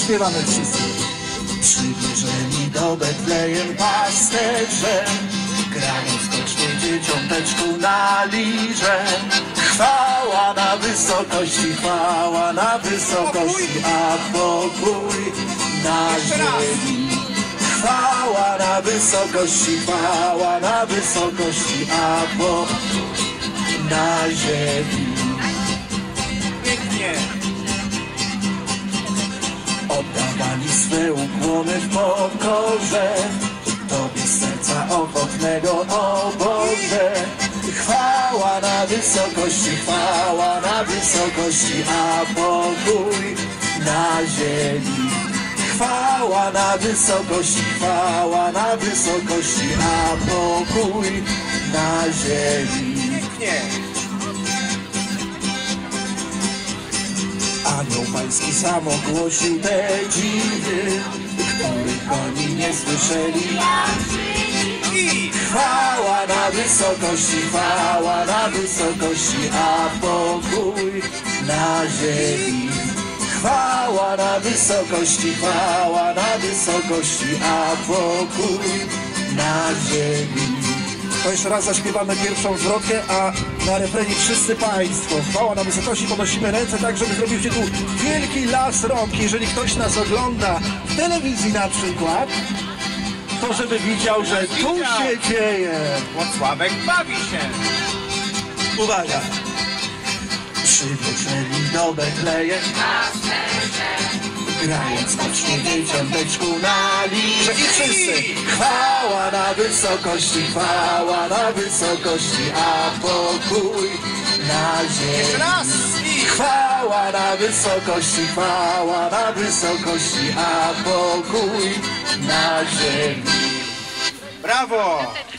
zaśpiewamy wszyscy. Przybierzeni do Betlejem pasterze, grając skocznie dzieciąteczku na lirze. Chwała na wysokości, a pokój na ziemi. Chwała na wysokości, a pokój na ziemi. Pięknie. Oddawali swe ukłony w pokorze Tobie z serca ochotnego, o Boże. Chwała na wysokości, a pokój na ziemi. Chwała na wysokości, a pokój na ziemi. Pięknie. Anioł pański sam ogłosił te dziwy, których oni nie słyszeli. I Chwała na wysokości, a pokój na ziemi. Chwała na wysokości, a pokój na ziemi. To jeszcze raz zaśpiewamy pierwszą zwrotkę, a na refrenie wszyscy Państwo. Chwała na wysokości, podnosimy ręce tak, żeby zrobił się tu wielki las rąk. Jeżeli ktoś nas ogląda w telewizji na przykład, to żeby widział, że tu się dzieje. Włocławek bawi się. Uwaga! Przybierzeli do Betlejem grając skocznie dzieciąteczku na lirze. I wszyscy! Chwała na wysokości, a pokój na ziemi. Jeszcze raz. I Chwała na wysokości, a pokój na ziemi. brawo.